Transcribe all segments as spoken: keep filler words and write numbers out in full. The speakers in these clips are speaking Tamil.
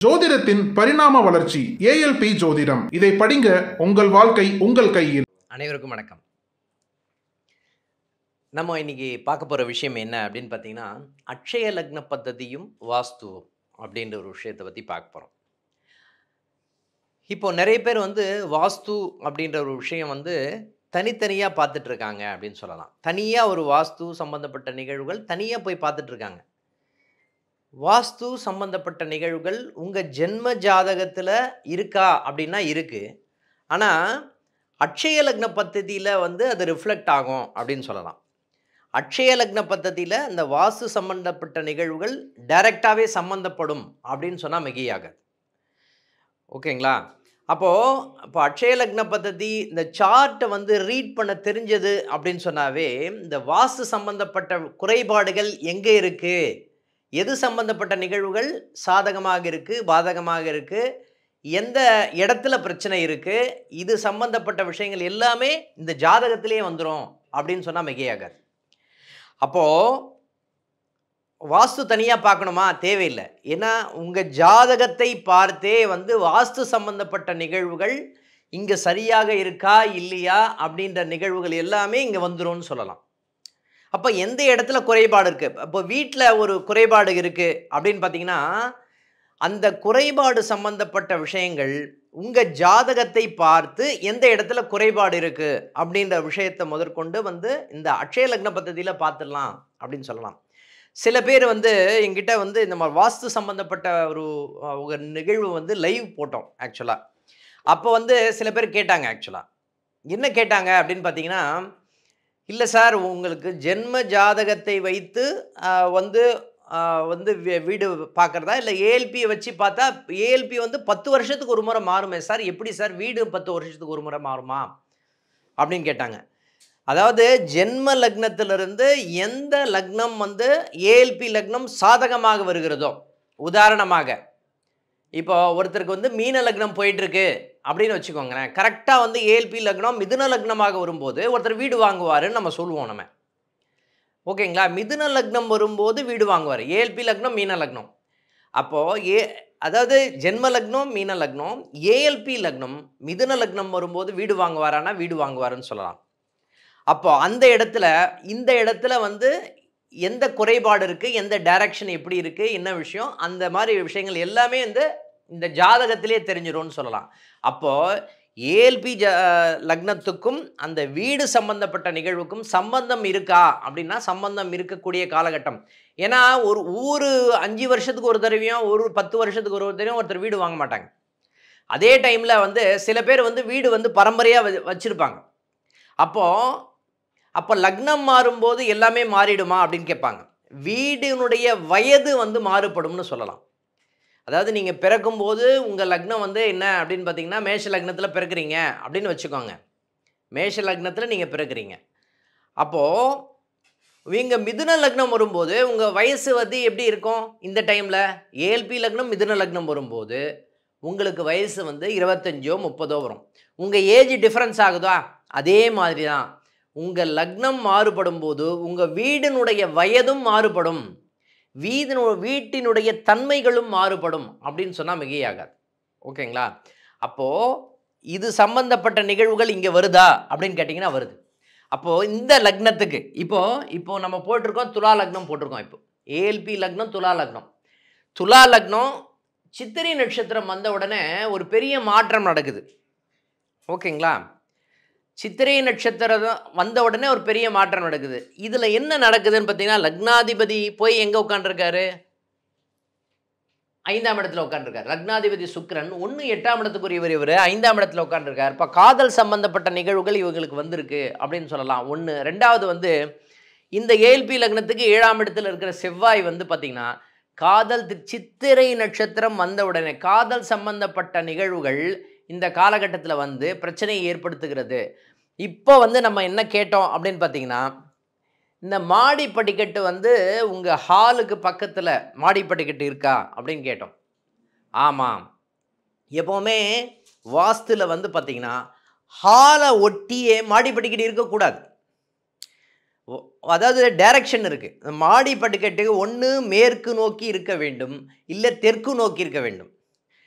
ஜோதிடத்தின் பரிணாம வளர்ச்சி ஏஎல்பி ஜோதிடம். இதை படிங்க, உங்கள் வாழ்க்கை உங்கள் கையில். அனைவருக்கும் வணக்கம். நம்ம இன்னைக்கு பார்க்க போகிற விஷயம் என்ன அப்படின்னு பார்த்தீங்கன்னா, அட்சய லக்ன பద్ధதியும் வாஸ்துவும் அப்படின்ற ஒரு விஷயத்தை பற்றி பார்க்க போகிறோம். இப்போ நிறைய பேர் வந்து வாஸ்து அப்படின்ற ஒரு விஷயம் வந்து தனித்தனியாக பார்த்துட்ருக்காங்க அப்படின்னு சொல்லலாம். தனியாக ஒரு வாஸ்து சம்பந்தப்பட்ட நிகழ்வுகள் தனியாக போய் பார்த்துட்ருக்காங்க. வாஸ்து சம்பந்தப்பட்ட நிகழ்வுகள் உங்கள் ஜென்ம ஜாதகத்தில் இருக்கா அப்படின்னா இருக்குது. ஆனால் அட்சய லக்ன பద్ధதியில் வந்து அது ரிஃப்ளெக்ட் ஆகும் அப்படின்னு சொல்லலாம். அட்சய லக்ன பద్ధதியில் அந்த வாஸ்து சம்பந்தப்பட்ட நிகழ்வுகள் டைரெக்டாகவே சம்மந்தப்படும் அப்படின்னு சொன்னால் மிகையாகாது. ஓகேங்களா? அப்போது இப்போ அட்சய லக்ன பద్ధதி இந்த சார்ட்டை வந்து ரீட் பண்ண தெரிஞ்சது அப்படின்னு சொன்னாவே இந்த வாஸ்து சம்பந்தப்பட்ட குறைபாடுகள் எங்கே இருக்குது, எது சம்பந்தப்பட்ட நிகழ்வுகள் சாதகமாக இருக்குது, பாதகமாக இருக்குது, எந்த இடத்துல பிரச்சனை இருக்குது, இது சம்பந்தப்பட்ட விஷயங்கள் எல்லாமே இந்த ஜாதகத்திலே வந்துடும் அப்படின்னு சொன்னால் மிகையாகாது. அப்போது வாஸ்து தனியாக பார்க்கணுமா? தேவையில்லை. ஏன்னா உங்கள் ஜாதகத்தை பார்த்தே வந்து வாஸ்து சம்பந்தப்பட்ட நிகழ்வுகள் இங்கே சரியாக இருக்கா இல்லையா அப்படின்ற நிகழ்வுகள் எல்லாமே இங்கே வந்துடும்னு சொல்லலாம். அப்போ எந்த இடத்துல குறைபாடு இருக்குது, அப்போ வீட்டில் ஒரு குறைபாடு இருக்குது அப்படின்னு பார்த்தீங்கன்னா அந்த குறைபாடு சம்பந்தப்பட்ட விஷயங்கள் உங்கள் ஜாதகத்தை பார்த்து எந்த இடத்துல குறைபாடு இருக்குது அப்படின்ற விஷயத்தை முதற்கொண்டு வந்து இந்த அட்சய லக்ன பద్ధதியில் பார்த்துடலாம் அப்படின்னு சொல்லலாம். சில பேர் வந்து எங்கிட்ட வந்து இந்த மாதிரி வாஸ்து சம்மந்தப்பட்ட ஒரு ஒரு நிகழ்வு வந்து லைவ் போட்டோம் ஆக்சுவலாக. அப்போ வந்து சில பேர் கேட்டாங்க, ஆக்சுவலாக என்ன கேட்டாங்க அப்படின்னு பார்த்தீங்கன்னா, இல்லை சார், உங்களுக்கு ஜென்ம ஜாதகத்தை வைத்து வந்து வந்து வீடு பார்க்குறதா இல்லை ஏஎல்பியை வச்சு பார்த்தா ஏஎல்பி வந்து பத்து வருஷத்துக்கு ஒரு முறை மாறுமே சார், எப்படி சார் வீடு பத்து வருஷத்துக்கு ஒரு முறை மாறுமா அப்படின்னு கேட்டாங்க. அதாவது ஜென்ம லக்னத்திலிருந்து எந்த லக்னம் வந்து ஏஎல்பி லக்னம் சாதகமாக வருகிறதோ, உதாரணமாக இப்போ ஒருத்தருக்கு வந்து மீன லக்னம் போயிட்டுருக்கு அப்படின்னு வச்சுக்கோங்களேன், கரெக்டாக வந்து ஏஎல்பி லக்னம் மிதுன லக்னமாக வரும்போது ஒருத்தர் வீடு வாங்குவாருன்னு நம்ம சொல்லுவோம் நம்ம. ஓகேங்களா? மிதுன லக்னம் வரும்போது வீடு வாங்குவார், ஏஎல்பி லக்னம் மீன லக்னம். அப்போது ஏ அதாவது ஜென்ம லக்னம் மீன லக்னம், ஏஎல்பி லக்னம் மிதுன லக்னம் வரும்போது வீடு வாங்குவாரானா வீடு வாங்குவாருன்னு சொல்லலாம். அப்போ அந்த இடத்துல இந்த இடத்துல வந்து எந்த குறைபாடு இருக்குது, எந்த டைரக்ஷன் எப்படி இருக்குது, என்ன விஷயம், அந்த மாதிரி விஷயங்கள் எல்லாமே வந்து இந்த ஜாதகத்திலே தெரிஞ்சிடும்னு சொல்லலாம். அப்போது ஏஎல்பி ஜ லக்னத்துக்கும் அந்த வீடு சம்பந்தப்பட்ட நிகழ்வுக்கும் சம்பந்தம் இருக்கா அப்படின்னா சம்பந்தம் இருக்கக்கூடிய காலகட்டம். ஏன்னா ஒரு ஊர் அஞ்சு வருஷத்துக்கு ஒரு தடவையும் ஒரு பத்து வருஷத்துக்கு ஒரு தடவையும் ஒருத்தர் வீடு வாங்க மாட்டாங்க. அதே டைமில் வந்து சில பேர் வந்து வீடு வந்து பரம்பரையாக வ வச்சுருப்பாங்க. அப்போது அப்போ லக்னம் மாறும்போது எல்லாமே மாறிடுமா அப்படின்னு கேட்பாங்க. வீடினுடைய வயது வந்து மாறுபடும்னு சொல்லலாம். அதாவது நீங்கள் பிறக்கும்போது உங்கள் லக்னம் வந்து என்ன அப்படின்னு பார்த்தீங்கன்னா, மேஷ லக்னத்தில் பிறக்கிறீங்க அப்படின்னு வச்சுக்கோங்க. மேஷ லக்னத்தில் நீங்கள் பிறக்கிறீங்க. அப்போது இங்கே மிதுன லக்னம் வரும்போது உங்கள் வயசு வந்து எப்படி இருக்கும் இந்த டைமில்? ஏஎல்பி லக்னம் மிதுன லக்னம் வரும்போது உங்களுக்கு வயசு வந்து இருபத்தஞ்சோ முப்பதோ வரும். உங்கள் ஏஜ் டிஃப்ரென்ஸ் ஆகுதா? அதே மாதிரி தான் உங்கள் லக்னம் மாறுபடும் போது உங்கள் வீடினுடைய வயதும் மாறுபடும், வீதினு வீட்டினுடைய தன்மைகளும் மாறுபடும் அப்படின்னு சொன்னால் மிகையாகாது. ஓகேங்களா? அப்போது இது சம்பந்தப்பட்ட நிகழ்வுகள் இங்கே வருதா அப்படின்னு கேட்டிங்கன்னா வருது. அப்போது இந்த லக்னத்துக்கு இப்போது இப்போது நம்ம போட்டிருக்கோம் துலா லக்னம் போட்டிருக்கோம். இப்போ ஏஎல்பி லக்னம் துலா லக்னம். துலா லக்னம் சித்திரை நட்சத்திரம் வந்த உடனே ஒரு பெரிய மாற்றம் நடக்குது. ஓகேங்களா? சித்திரை நட்சத்திரம் வந்த உடனே ஒரு பெரிய மாற்றம் நடக்குது. இதில் என்ன நடக்குதுன்னு பார்த்தீங்கன்னா, லக்னாதிபதி போய் எங்கே உட்காந்துருக்காரு? ஐந்தாம் இடத்துல உட்காந்துருக்காரு. லக்னாதிபதி சுக்கிரன் ஒன்று எட்டாம் இடத்துக்குரியவர், இவர் ஐந்தாம் இடத்துல உட்காந்துருக்கார். இப்போ காதல் சம்பந்தப்பட்ட நிகழ்வுகள் இவங்களுக்கு வந்திருக்கு அப்படின்னு சொல்லலாம். ஒன்று. ரெண்டாவது வந்து இந்த ஏஎல்பி லக்னத்துக்கு ஏழாம் இடத்துல இருக்கிற செவ்வாய் வந்து பார்த்திங்கன்னா, காதல் சித்திரை நட்சத்திரம் வந்த உடனே காதல் சம்பந்தப்பட்ட நிகழ்வுகள் இந்த காலகட்டத்தில் வந்து பிரச்சனையை ஏற்படுத்துகிறது. இப்போ வந்து நம்ம என்ன கேட்டோம் அப்படின்னு பார்த்தீங்கன்னா, இந்த மாடி படிக்கட்டு வந்து உங்கள் ஹாலுக்கு பக்கத்தில் மாடி படிக்கட்டு இருக்கா அப்படின்னு கேட்டோம். ஆமாம். எப்போவுமே வாஸ்துவில் வந்து பார்த்திங்கன்னா ஹாலை ஒட்டியே மாடி படிக்கட்டு இருக்கக்கூடாது. அதாவது டைரக்ஷன் இருக்குது. மாடி படிக்கட்டு ஒன்று மேற்கு நோக்கி இருக்க வேண்டும், இல்லை தெற்கு நோக்கி இருக்க வேண்டும்.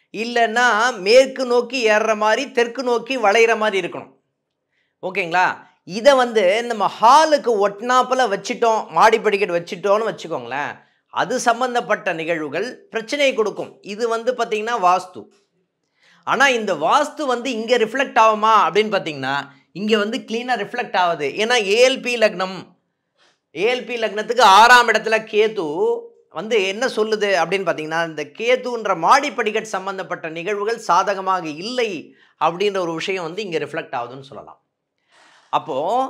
இல்லைன்னா மேற்கு நோக்கி ஏறுற மாதிரி தெற்கு நோக்கி வளையிற மாதிரி இருக்கணும். ஓகேங்களா? இதை வந்து நம்ம ஹாலுக்கு ஒட்டினாப்பில் வச்சுட்டோம், மாடி படிக்கட்டு வச்சுட்டோன்னு வச்சுக்கோங்களேன், அது சம்பந்தப்பட்ட நிகழ்வுகள் பிரச்சனையை கொடுக்கும். இது வந்து பார்த்தீங்கன்னா வாஸ்து. ஆனால் இந்த வாஸ்து வந்து இங்கே ரிஃப்ளெக்ட் ஆகுமா அப்படின்னு பார்த்தீங்கன்னா இங்கே வந்து கிளீனாக ரிஃப்ளெக்ட் ஆகுது. ஏன்னா ஏஎல்பி லக்னம், ஏஎல்பி லக்னத்துக்கு ஆறாம் இடத்துல கேது வந்து என்ன சொல்லுது அப்படின்னு பார்த்தீங்கன்னா, இந்த கேதுன்ற மாடி படிக்கட்டு சம்பந்தப்பட்ட நிகழ்வுகள் சாதகமாக இல்லை அப்படின்ற ஒரு விஷயம் வந்து இங்கே ரிஃப்ளெக்ட் ஆகுதுன்னு சொல்லலாம். அப்போது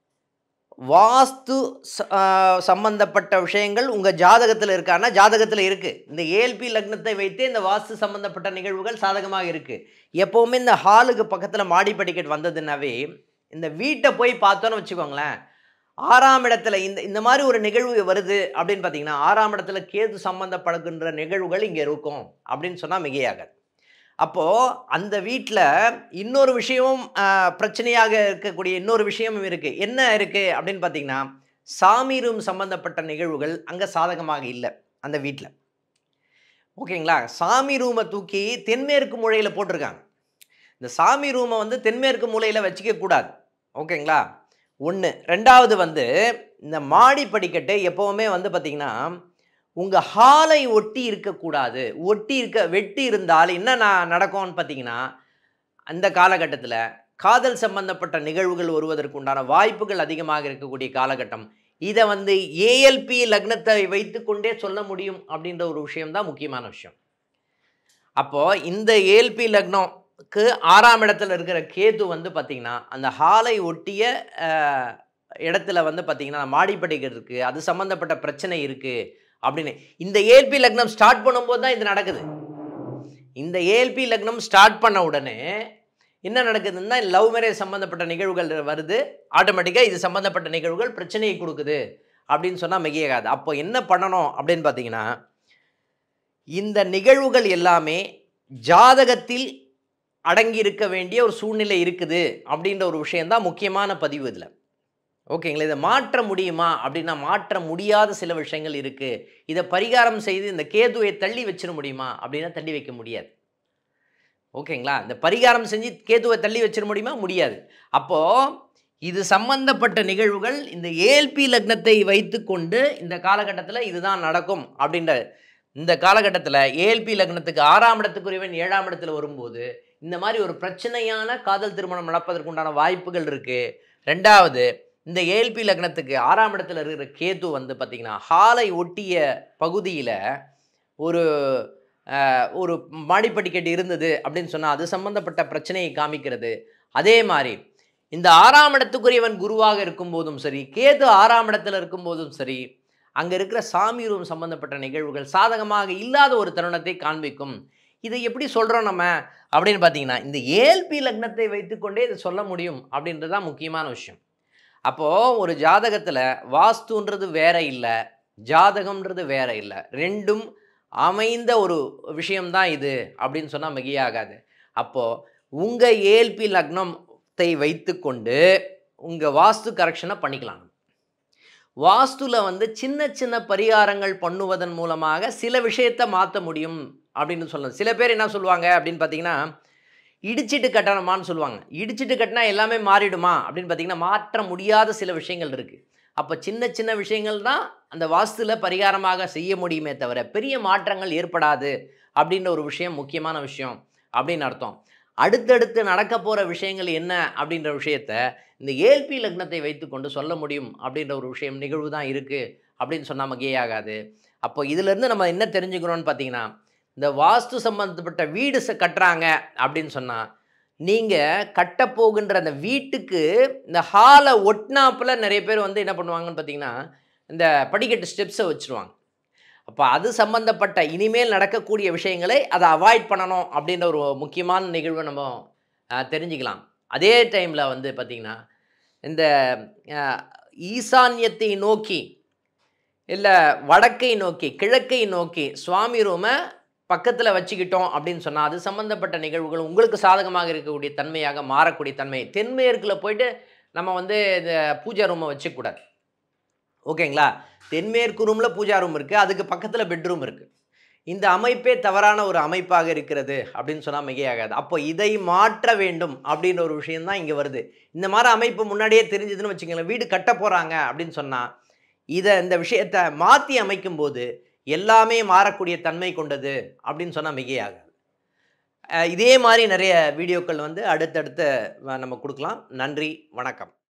வாஸ்து சம்பந்தப்பட்ட விஷயங்கள் உங்கள் ஜாதகத்தில் இருக்கான்னா ஜாதகத்தில் இருக்குது. இந்த ஏஎல்பி லக்னத்தை வைத்தே இந்த வாஸ்து சம்பந்தப்பட்ட நிகழ்வுகள் சாதகமாக இருக்குது. எப்போவுமே இந்த ஹாலுக்கு பக்கத்தில் மாடி படிக்கட்டு வந்ததுன்னாவே இந்த வீட்டை போய் பார்த்தோன்னு வச்சுக்கோங்களேன், ஆறாம் இடத்துல இந்த இந்த மாதிரி ஒரு நிகழ்வு வருது அப்படின்னு பார்த்தீங்கன்னா ஆறாம் இடத்துல கேது சம்பந்தப்படுகின்ற நிகழ்வுகள் இங்கே இருக்கும் அப்படின்னு சொன்னால் மிகையாகாது. அப்போது அந்த வீட்டில் இன்னொரு விஷயமும் பிரச்சனையாக இருக்கக்கூடிய இன்னொரு விஷயமும் இருக்குது. என்ன இருக்குது அப்படின்னு பார்த்தீங்கன்னா, சாமி ரூம் சம்பந்தப்பட்ட நிகழ்வுகள் அங்கே சாதகமாக இல்லை அந்த வீட்டில். ஓகேங்களா? சாமி ரூமை தூக்கி தென்மேற்கு மூலையில் போட்டிருக்காங்க. இந்த சாமி ரூமை வந்து தென்மேற்கு மூலையில் வச்சுக்க கூடாது. ஓகேங்களா? ஒன்று. ரெண்டாவது வந்து இந்த மாடி படிக்கட்டு எப்போவுமே வந்து பார்த்திங்கன்னா உங்கள் ஹாலை ஒட்டி இருக்கக்கூடாது. ஒட்டி இருக்க வெட்டி இருந்தால் என்ன நான் நடக்கும்னு பார்த்தீங்கன்னா, அந்த காலகட்டத்தில் காதல் சம்பந்தப்பட்ட நிகழ்வுகள் வருவதற்கு உண்டான வாய்ப்புகள் அதிகமாக இருக்கக்கூடிய காலகட்டம். இதை வந்து ஏஎல்பி லக்னத்தை வைத்து கொண்டே சொல்ல முடியும் அப்படின்ற ஒரு விஷயம்தான் முக்கியமான விஷயம். அப்போது இந்த ஏஎல்பி லக்னம்க்கு ஆறாம் இடத்துல இருக்கிற கேது வந்து பார்த்திங்கன்னா அந்த ஹாலை ஒட்டிய இடத்துல வந்து பார்த்திங்கன்னா மாடி படிக்கட்டு இருக்குது, அது சம்மந்தப்பட்ட பிரச்சனை இருக்குது அப்படின்னு. இந்த ஏஎல்பி லக்னம் ஸ்டார்ட் பண்ணும்போது தான் இது நடக்குது. இந்த ஏஎல்பி லக்னம் ஸ்டார்ட் பண்ண உடனே என்ன நடக்குதுன்னா லவ் மேரேஜ் சம்பந்தப்பட்ட நிகழ்வுகள் வருது. ஆட்டோமேட்டிக்காக இது சம்பந்தப்பட்ட நிகழ்வுகள் பிரச்சனையை கொடுக்குது அப்படின்னு சொன்னால் மிகையாகாது. அப்போ என்ன பண்ணணும் அப்படின்னு பார்த்தீங்கன்னா, இந்த நிகழ்வுகள் எல்லாமே ஜாதகத்தில் அடங்கி இருக்க வேண்டிய ஒரு சூழ்நிலை இருக்குது அப்படின்ற ஒரு விஷயந்தான் முக்கியமான பதிவு இதில். ஓகேங்களா? இதை மாற்ற முடியுமா அப்படின்னா மாற்ற முடியாத சில விஷயங்கள் இருக்குது. இதை பரிகாரம் செய்து இந்த கேதுவை தள்ளி வச்சிட முடியுமா அப்படின்னா தள்ளி வைக்க முடியாது. ஓகேங்களா? இந்த பரிகாரம் செஞ்சு கேதுவை தள்ளி வச்சிட முடியுமா? முடியாது. அப்போது இது சம்பந்தப்பட்ட நிகழ்வுகள் இந்த ஏஎல்பி லக்னத்தை வைத்து கொண்டு இந்த காலகட்டத்தில் இதுதான் நடக்கும் அப்படின்ற இந்த காலகட்டத்தில் ஏஎல்பி லக்னத்துக்கு ஆறாம் இடத்துக்குரியவன் ஏழாம் இடத்துல வரும்போது இந்த மாதிரி ஒரு பிரச்சனையான காதல் திருமணம் நடப்பதற்குண்டான வாய்ப்புகள் இருக்குது. ரெண்டாவது, இந்த ஏஎல்பி லக்னத்துக்கு ஆறாம் இடத்துல இருக்கிற கேது வந்து பார்த்திங்கன்னா ஹாலை ஒட்டிய பகுதியில் ஒரு ஒரு மாடிப்படிக்கட்டு இருந்தது அப்படின்னு சொன்னால் அது சம்பந்தப்பட்ட பிரச்சனையை காமிக்கிறது. அதே மாதிரி இந்த ஆறாம் இடத்துக்குரியவன் குருவாக இருக்கும்போதும் சரி, கேது ஆறாம் இடத்துல இருக்கும்போதும் சரி, அங்கே இருக்கிற சாமி ரூம் சம்பந்தப்பட்ட நிகழ்வுகள் சாதகமாக இல்லாத ஒரு தருணத்தை காண்பிக்கும். இதை எப்படி சொல்கிறோம் நம்ம அப்படின்னு பார்த்தீங்கன்னா, இந்த ஏஎல்பி லக்னத்தை வைத்துக்கொண்டே இதை சொல்ல முடியும் அப்படின்றது தான் முக்கியமான விஷயம். அப்போது ஒரு ஜாதகத்தில் வாஸ்துன்றது வேற இல்லை, ஜாதகம்ன்றது வேற இல்லை, ரெண்டும் அமைந்த ஒரு விஷயம்தான் இது அப்படின்னு சொன்னால் மிகையாகாது. அப்போது உங்கள் ஏஎல்பி லக்னத்தை வைத்து கொண்டு உங்கள் வாஸ்து கரெக்ஷனை பண்ணிக்கலாம். வாஸ்துவில் வந்து சின்ன சின்ன பரிகாரங்கள் பண்ணுவதன் மூலமாக சில விஷயத்தை மாற்ற முடியும் அப்படின்னு சொல்லலாம். சில பேர் என்ன சொல்லுவாங்க அப்படின்னு பார்த்தீங்கன்னா, இடிச்சிட்டு கட்டணுமான்னு சொல்லுவாங்க. இடிச்சிட்டு கட்டினா எல்லாமே மாறிடுமா அப்படின்னு பார்த்தீங்கன்னா மாற்ற முடியாத சில விஷயங்கள் இருக்குது. அப்போ சின்ன சின்ன விஷயங்கள் தான் அந்த வாஸ்துவில் பரிகாரமாக செய்ய முடியுமே தவிர பெரிய மாற்றங்கள் ஏற்படாது அப்படின்ற ஒரு விஷயம் முக்கியமான விஷயம் அப்படின்னு அர்த்தம். அடுத்தடுத்து நடக்க போகிற விஷயங்கள் என்ன அப்படின்ற விஷயத்த இந்த ஏஎல்பி லக்னத்தை வைத்து கொண்டு சொல்ல முடியும் அப்படின்ற ஒரு விஷயம் நிகழ்வு தான் இருக்குது அப்படின்னு சொன்னால் மிகையாகாது. அப்போ இதிலேருந்து நம்ம என்ன தெரிஞ்சுக்கிறோன்னு பார்த்தீங்கன்னா, இந்த வாஸ்து சம்பந்தப்பட்ட வீடு கட்டுறாங்க அப்படின்னு சொன்னால் நீங்கள் கட்டப்போகின்ற அந்த வீட்டுக்கு இந்த ஹாலை ஒட்டினாப்பில் நிறைய பேர் வந்து என்ன பண்ணுவாங்கன்னு பார்த்தீங்கன்னா இந்த படிக்கட்டு ஸ்டெப்ஸை வச்சுருவாங்க. அப்போ அது சம்பந்தப்பட்ட இனிமேல் நடக்கக்கூடிய விஷயங்களை அதை அவாய்ட் பண்ணணும் அப்படின்ற ஒரு முக்கியமான நிகழ்வை நம்ம தெரிஞ்சுக்கலாம். அதே டைமில் வந்து பார்த்திங்கன்னா இந்த ஈசான்யத்தை நோக்கி இல்லை வடக்கை நோக்கி கிழக்கை நோக்கி சுவாமி ரூமை பக்கத்தில் வச்சுக்கிட்டோம் அப்படின்னு சொன்னால் அது சம்மந்தப்பட்ட நிகழ்வுகள் உங்களுக்கு சாதகமாக இருக்கக்கூடிய தன்மையாக மாறக்கூடிய தன்மை. தென்மேற்கில் போயிட்டு நம்ம வந்து இந்த பூஜா ரூமை வச்சுக்கூடாது. ஓகேங்களா? தென்மேற்கு ரூமில் பூஜா ரூம் இருக்குது, அதுக்கு பக்கத்தில் பெட்ரூம் இருக்குது. இந்த அமைப்பே தவறான ஒரு அமைப்பாக இருக்கிறது அப்படின்னு சொன்னால் மிகையாகாது. அப்போ இதை மாற்ற வேண்டும் அப்படின்ற ஒரு விஷயம் தான் இங்கே வருது. இந்த மாதிரி அமைப்பு முன்னாடியே தெரிஞ்சதுன்னு வச்சுக்கோங்களேன், வீடு கட்ட போகிறாங்க அப்படின்னு சொன்னால் இதை இந்த விஷயத்தை மாற்றி அமைக்கும்போது எல்லாமே மாறக்கூடிய தன்மை கொண்டது அப்படின்னு சொன்னால் மிகையாகாது. இதே மாதிரி நிறைய வீடியோக்கள் வந்து அடுத்தடுத்து நம்ம கொடுக்கலாம். நன்றி, வணக்கம்.